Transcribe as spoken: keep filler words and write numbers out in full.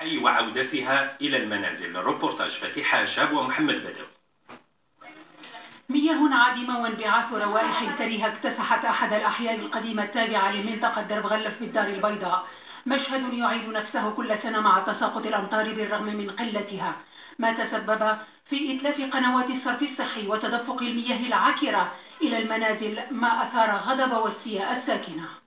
الحي وعودتها إلى المنازل. روبورتاج فتيحة شاب ومحمد بدوي. مياه عادمة وانبعاث روائح كريهة اكتسحت أحد الأحياء القديمة التابعة لمنطقة درب غلف بالدار البيضاء، مشهد يعيد نفسه كل سنة مع تساقط الأمطار بالرغم من قلتها، ما تسبب في إتلاف قنوات الصرف الصحي وتدفق المياه العكرة إلى المنازل، ما أثار غضب والسياء الساكنة.